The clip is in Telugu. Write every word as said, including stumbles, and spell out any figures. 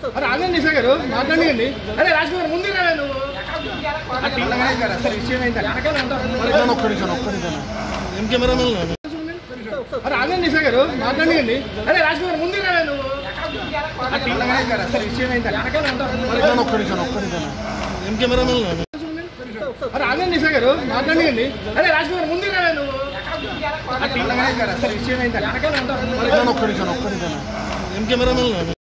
అరే ఆగండి నిషా గారు మాట్లాడండి. అరే రాజు గారు ముందు రా నువ్వు. ఏం కెమెరామెన్ అరే ఆగండి నిషా గారు మాట్లాడండి. అరే రాజు గారు ముందు రా నువ్వు. ఏం కెమెరామెన్ అరే ఆగండి నిషా గారు మాట్లాడండి. అరే రాజు గారు ముందు రా నువ్వు. ఏం కెమెరామెన్